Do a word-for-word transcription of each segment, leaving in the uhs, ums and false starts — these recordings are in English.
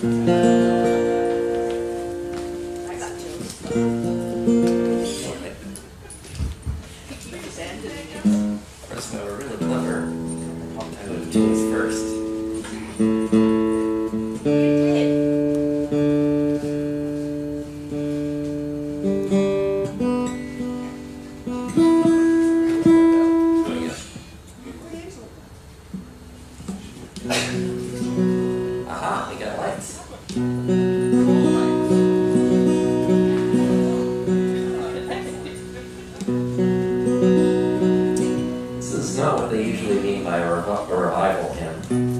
First, we were really clever. I would do this first. Aha, we got lights. This is not what they usually mean by a rev- a revival hymn.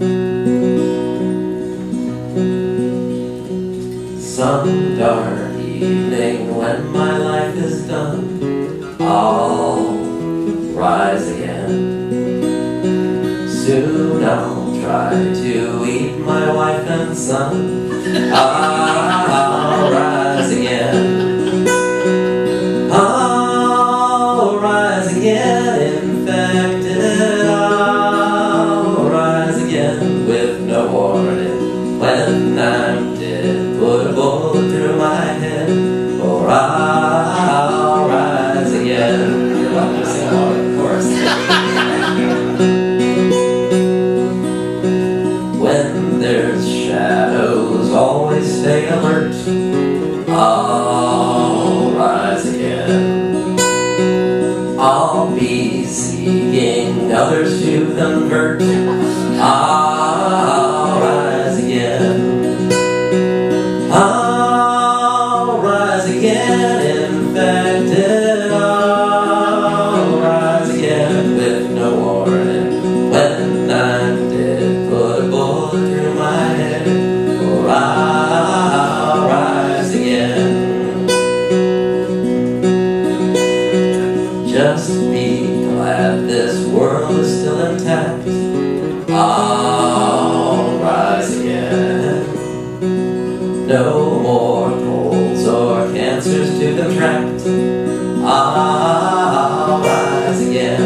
Some dark evening when my life is done, I'll rise again. Soon I'll try to eat my wife and son. I'll rise again. I'll rise again, infected. I'll rise again with no warning. When I'm dead, put a bullet through my head, or I'll rise again. You're welcome to sing along, of course. When there's shadows, always stay alert. I'll rise again. I'll be seeking others to convert. I'll rise again. I'll rise again, infected. I'll rise again with no warning. When I'm dead, put a bullet through my head, or I'll rise again. Just be glad this world is still intact. I'll rise again. No more colds or cancers to contract. I'll rise again.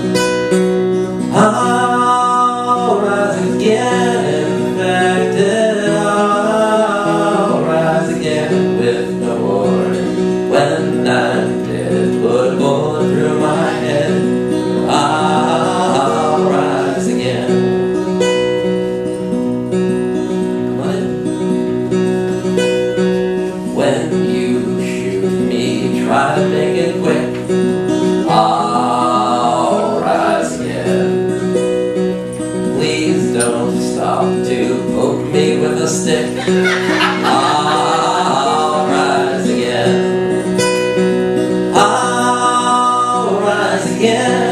I'll rise again, infected. I'll rise again with no warning. When I'm dead, put a bullet through my head. I'll rise again. Come on in. When you shoot me, try to make it quick. I'll rise again. Please don't stop to poke me with a stick. I'll rise again. I'll rise again.